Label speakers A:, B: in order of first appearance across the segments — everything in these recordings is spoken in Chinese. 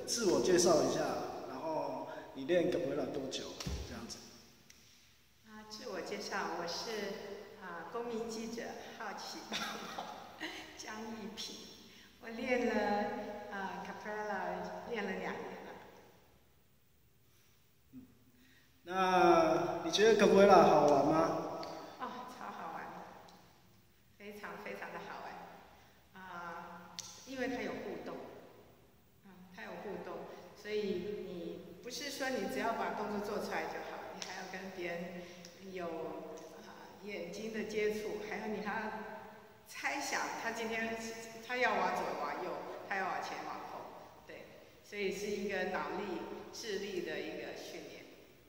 A: 自我介绍一下，然后你练Capoeira多久？这样子。
B: 自我介绍，我是公民记者好奇宝宝江一平，我练了Capoeira练了2年了。
A: 那你觉得Capoeira好玩吗？
B: 超好玩，非常非常的好玩。因为它有互动，它有互动，所以你不是说你只要把动作做出来就好，你还要跟别人有眼睛的接触，还有你还要猜想他今天他要往左往右，他要往前往后，对，所以是一个脑力、智力的一个训练。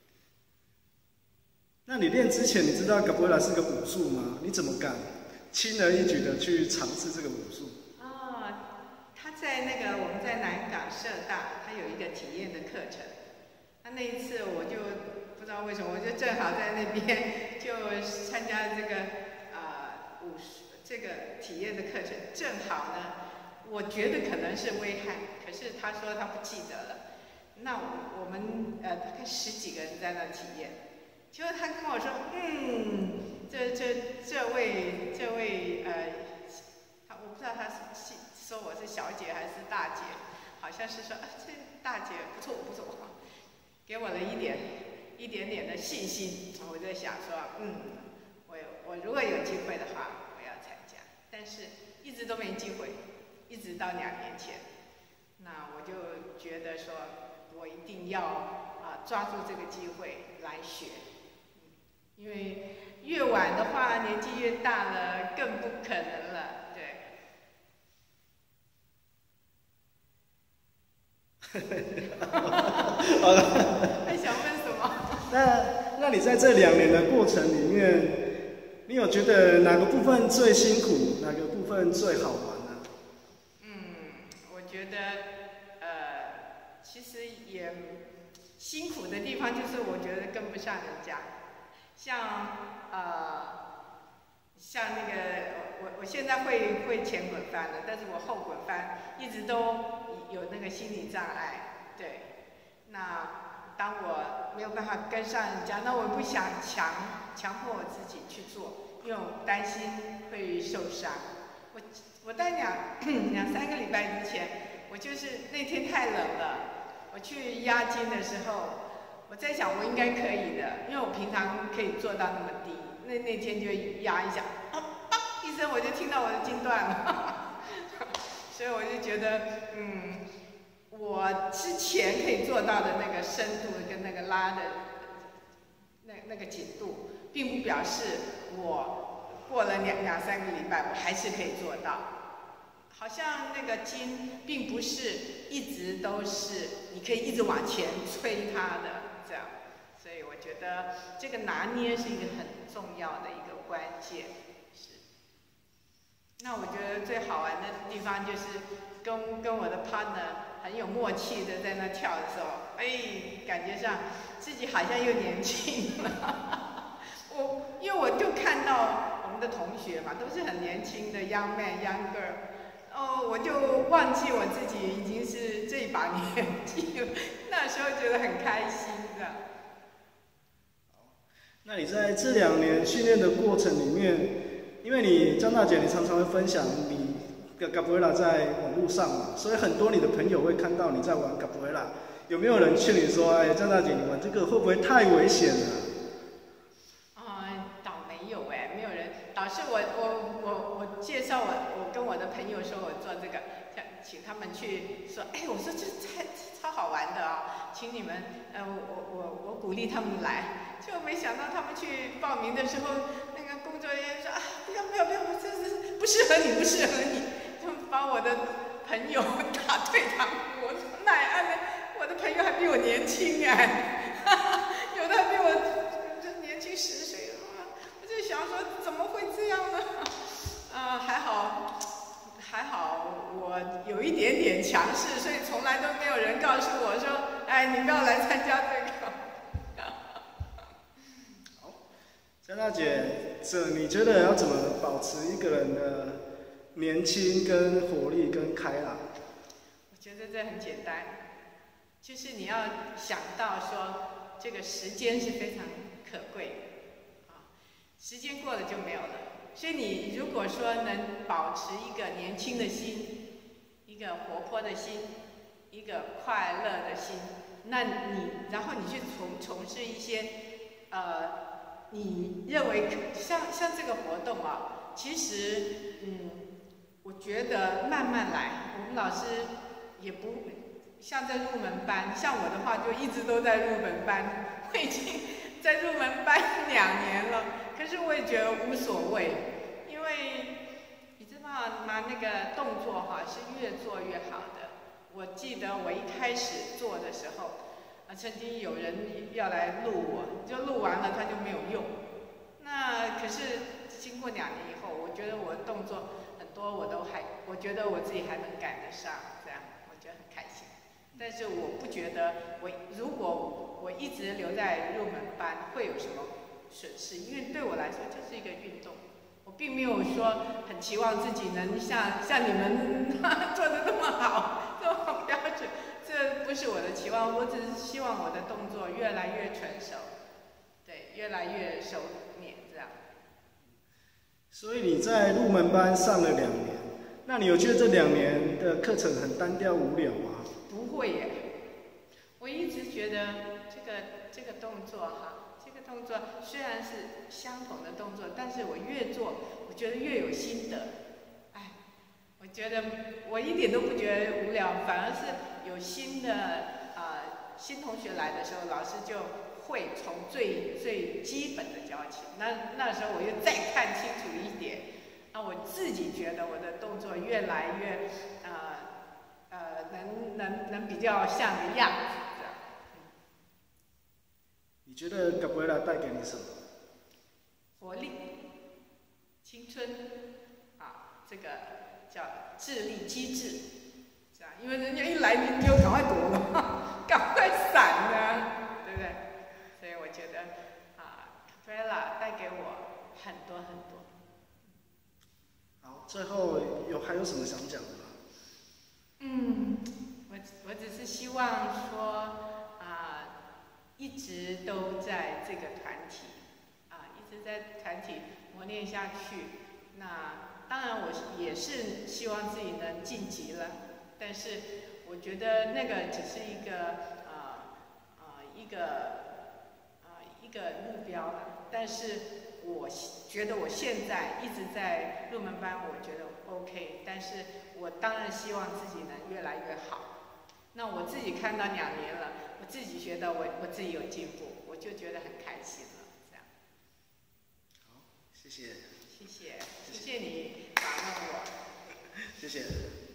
A: 那你练之前，你知道Capoeira是个武术吗？你怎么敢轻而易举的去尝试这个武术？
B: 他在我们在南港社大，他有一个体验的课程。那一次我就不知道为什么，我就正好在那边就参加这个这个体验的课程，正好呢，我觉得可能是危害，可是他说他不记得了。那我们大概10几个人在那体验，结果他跟我说，这位我不知道他是说我是小姐还是大姐，好像是说这大姐不错，给我了一点点的信心。我在想说，我如果有机会的话，我要参加，但是一直都没机会，一直到2年前，那我就觉得说我一定要抓住这个机会来学，因为越晚的话年纪越大了，更不可能了。
A: 好了。
B: 还想问什么？
A: 那你在这2年的过程里面，你有觉得哪个部分最辛苦，哪个部分最好玩呢？
B: 我觉得其实也辛苦的地方就是我觉得跟不上人家，像那个我现在会前滚翻了，但是我后滚翻一直都有那个心理障碍，对。那当我没有办法跟上人家，那我不想强迫我自己去做，因为我担心会受伤。我在2、3个礼拜之前，我就是那天太冷了，我去压筋的时候，我在想我应该可以的，因为我平常可以做到那么低。那天就压一下，一声我就听到我的筋断了，所以我就觉得，我之前可以做到的那个深度跟那个拉的那个紧度，并不表示我过了2、3个礼拜我还是可以做到。好像那个筋并不是一直都是你可以一直往前推它的这样。所以我觉得这个拿捏是一个很重要的一个关键。那我觉得最好玩的地方就是跟我的 partner 很有默契的在那跳的时候，感觉上自己好像又年轻了。因为我就看到我们的同学嘛，都是很年轻的 young man、young girl，我就忘记我自己已经是这把年纪了，那时候觉得很开心的。
A: 那你在这2年训练的过程里面，因为你张大姐，你常常会分享你的Capoeira在网络上嘛，所以很多你的朋友会看到你在玩Capoeira，有没有人劝你说，张大姐，你玩这个会不会太危险了？
B: 倒没有没有人，倒是我介绍我跟我的朋友说我做这个，请他们去说，我说这超好玩的请你们，我鼓励他们来，结果没想到他们去报名的时候，那个工作人员说不要，我这是不适合你，他们把我的朋友打退堂鼓。我说那我的朋友还比我年轻有的还比我年轻10岁，我就想说怎么会这样呢？还好我有一点点强势，所以从来都没有人告诉我说，你不要来参加这个。
A: 好，张大姐，你觉得要怎么保持一个人的年轻、跟活力、跟开朗？
B: 我觉得这很简单， 就是你要想到说，这个时间是非常可贵的，啊，时间过了就没有了。所以你如果说能保持一个年轻的心，一个活泼的心，一个快乐的心，那然后你去从事一些你认为像这个活动啊，其实我觉得慢慢来，我们老师也不像在入门班，像我的话就一直都在入门班，我已经在入门班2年了，可是我也觉得无所谓，因为你知道吗？那个动作哈是越做越好的。我记得我一开始做的时候，曾经有人要来录我，就录完了他就没有用。那可是经过2年以后，我觉得我的动作很多我觉得我自己还能赶得上，这样我觉得很开心。但是我不觉得如果我一直留在入门班会有什么损失，因为对我来说就是一个运动。我并没有说很期望自己能像你们做得那么好，这么标准，这不是我的期望。我只是希望我的动作越来越成熟，对，越来越熟练这样。
A: 所以你在入门班上了2年，那你有觉得这2年的课程很单调无聊吗？
B: 不会耶，我一直觉得这个动作哈。动作虽然是相同的动作，但是我越做，我觉得越有心得。哎，我觉得我一点都不觉得无聊，反而是有新的新同学来的时候，老师就会从最基本的教起。那时候我又再看清楚一点，那我自己觉得我的动作越来越能比较像个样子。
A: 你觉得卡布埃拉带给你什么？
B: 活力、青春，这个叫智力机智，这样，因为人家一来你就赶快躲了，赶快闪啊，对不对？所以我觉得卡布埃拉带给我很多很多。
A: 好，最后还有什么想讲的吗？
B: 我只是希望说。一直都在这个团体，一直在团体磨练下去。那当然，我也是希望自己能晋级了，但是我觉得那个只是一个一个目标了。但是我觉得我现在一直在入门班，我觉得 OK， 但是我当然希望自己能越来越好。那我自己看到2年了。我自己觉得我自己有进步，我就觉得很开心了。这样。
A: 好，谢谢。
B: 谢谢你访问我。
A: 谢谢。